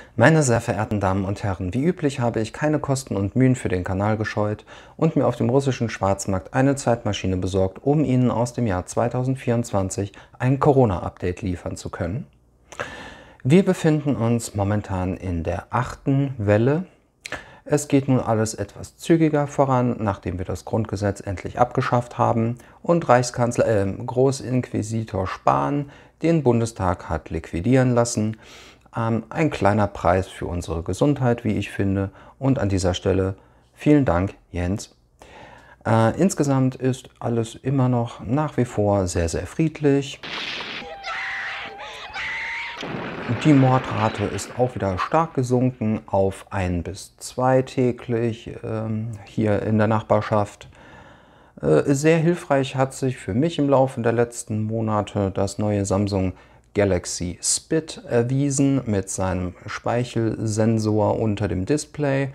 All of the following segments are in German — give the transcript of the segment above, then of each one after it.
Meine sehr verehrten Damen und Herren, wie üblich habe ich keine Kosten und Mühen für den Kanal gescheut und mir auf dem russischen Schwarzmarkt eine Zeitmaschine besorgt, um Ihnen aus dem Jahr 2024 ein Corona-Update liefern zu können. Wir befinden uns momentan in der 8. Welle. Es geht nun alles etwas zügiger voran, nachdem wir das Grundgesetz endlich abgeschafft haben und Großinquisitor Spahn den Bundestag hat liquidieren lassen. Ein kleiner Preis für unsere Gesundheit, wie ich finde. Und an dieser Stelle vielen Dank, Jens. Insgesamt ist alles immer noch nach wie vor sehr, sehr friedlich. Die Mordrate ist auch wieder stark gesunken auf 1 bis 2 täglich hier in der Nachbarschaft. Sehr hilfreich hat sich für mich im Laufe der letzten Monate das neue Samsung Galaxy Spit erwiesen mit seinem Speichelsensor unter dem Display.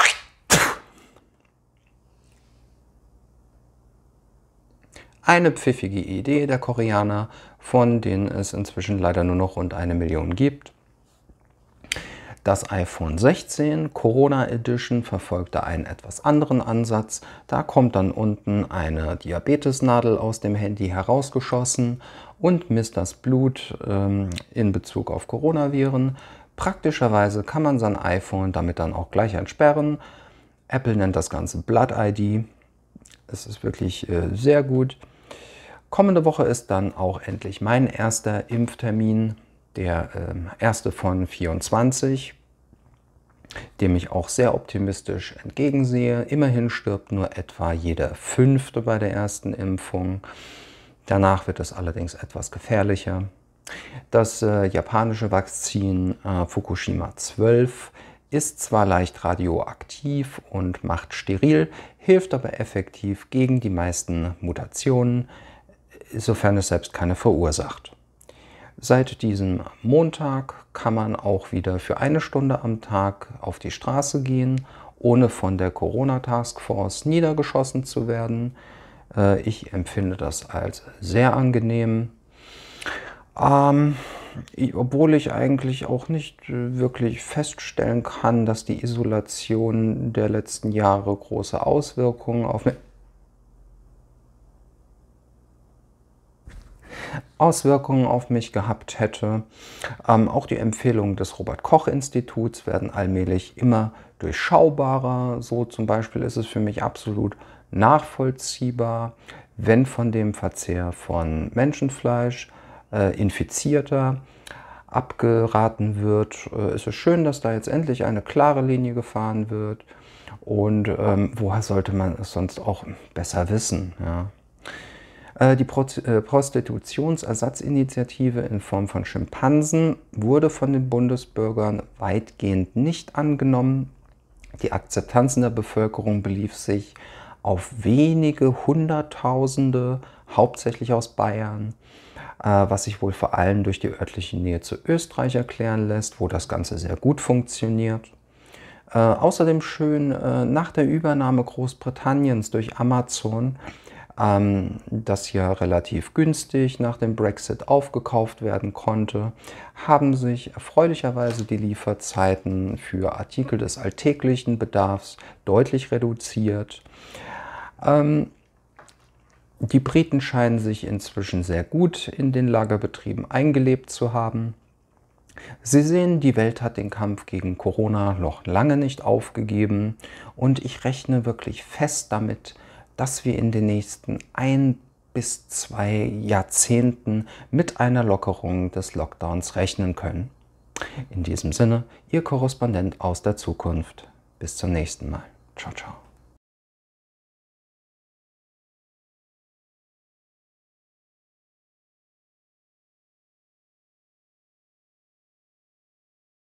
Eine pfiffige Idee der Koreaner, von denen es inzwischen leider nur noch rund 1 Million gibt. Das iPhone 16 Corona Edition verfolgte einen etwas anderen Ansatz. Da kommt dann unten eine Diabetesnadel aus dem Handy herausgeschossen und misst das Blut in Bezug auf Coronaviren. Praktischerweise kann man sein iPhone damit dann auch gleich entsperren. Apple nennt das Ganze Blood ID. Es ist wirklich sehr gut. Kommende Woche ist dann auch endlich mein erster Impftermin, der erste von 24, dem ich auch sehr optimistisch entgegensehe. Immerhin stirbt nur etwa jeder 5. bei der ersten Impfung. Danach wird es allerdings etwas gefährlicher. Das japanische Vakzin Fukushima 12 ist zwar leicht radioaktiv und macht steril, hilft aber effektiv gegen die meisten Mutationen, sofern es selbst keine verursacht. Seit diesem Montag kann man auch wieder für 1 Stunde am Tag auf die Straße gehen, ohne von der Corona-Taskforce niedergeschossen zu werden. Ich empfinde das als sehr angenehm. Obwohl ich eigentlich auch nicht wirklich feststellen kann, dass die Isolation der letzten Jahre große Auswirkungen auf mich gehabt hätte. Auch die Empfehlungen des Robert-Koch-Instituts werden allmählich immer durchschaubarer. So zum Beispiel ist es für mich absolut nachvollziehbar, wenn von dem Verzehr von Menschenfleisch Infizierter abgeraten wird. Es ist schön, dass da jetzt endlich eine klare Linie gefahren wird. Und woher sollte man es sonst auch besser wissen? Ja? Die Prostitutionsersatzinitiative in Form von Schimpansen wurde von den Bundesbürgern weitgehend nicht angenommen. Die Akzeptanz in der Bevölkerung belief sich auf wenige Hunderttausende, hauptsächlich aus Bayern, was sich wohl vor allem durch die örtliche Nähe zu Österreich erklären lässt, wo das Ganze sehr gut funktioniert. Außerdem schön nach der Übernahme Großbritanniens durch Amazon, das ja relativ günstig nach dem Brexit aufgekauft werden konnte, haben sich erfreulicherweise die Lieferzeiten für Artikel des alltäglichen Bedarfs deutlich reduziert. Die Briten scheinen sich inzwischen sehr gut in den Lagerbetrieben eingelebt zu haben. Sie sehen, die Welt hat den Kampf gegen Corona noch lange nicht aufgegeben und ich rechne wirklich fest damit, dass wir in den nächsten 1 bis 2 Jahrzehnten mit einer Lockerung des Lockdowns rechnen können. In diesem Sinne, Ihr Korrespondent aus der Zukunft. Bis zum nächsten Mal. Ciao, ciao.